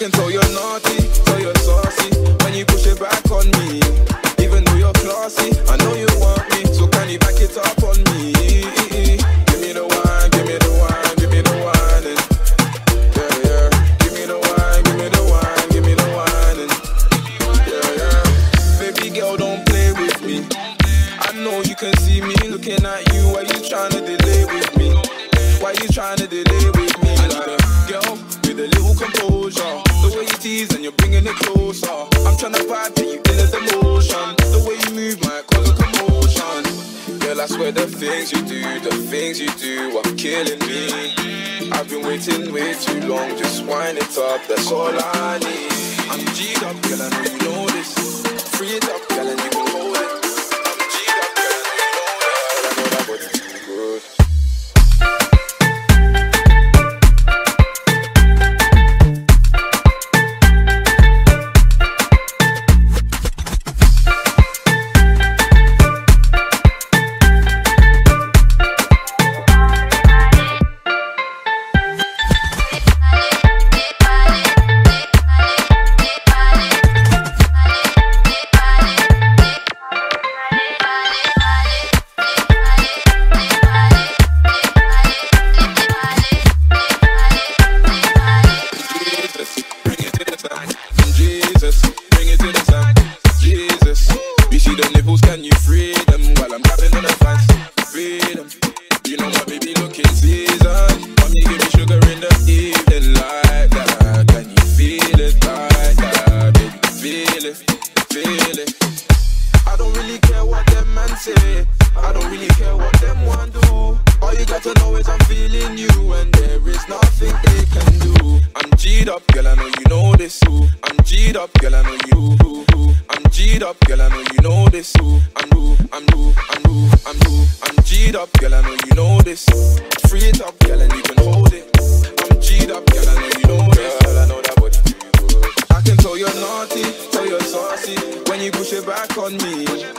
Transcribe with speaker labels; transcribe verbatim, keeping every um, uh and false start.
Speaker 1: can tell you're naughty, tell you're saucy when you push it back on me. Even though you're classy, I know you want me, so can you back it up on me? Give me the wine, give me the wine, give me the wine, and yeah, yeah. Give me the wine, give me the wine, give me the wine, and yeah, yeah. Baby girl, don't play with me. I know you can see me looking at you. Why you trying to delay with me? Why you trying to delay with me? Like a girl with a little composure. The way you tease and you're bringing it closer. I'm trying to vibe till you feel the motion. The way you move might cause a commotion. Girl, I swear the things you do, the things you do are killing me. I've been waiting way too long, just wind it up, that's all I need. I'm G'd up, girl, I know you know this. Free it up, girl, and you can hold it. I'm G'd up, girl, I know you know that. I know that body's too good. When you push it back on me,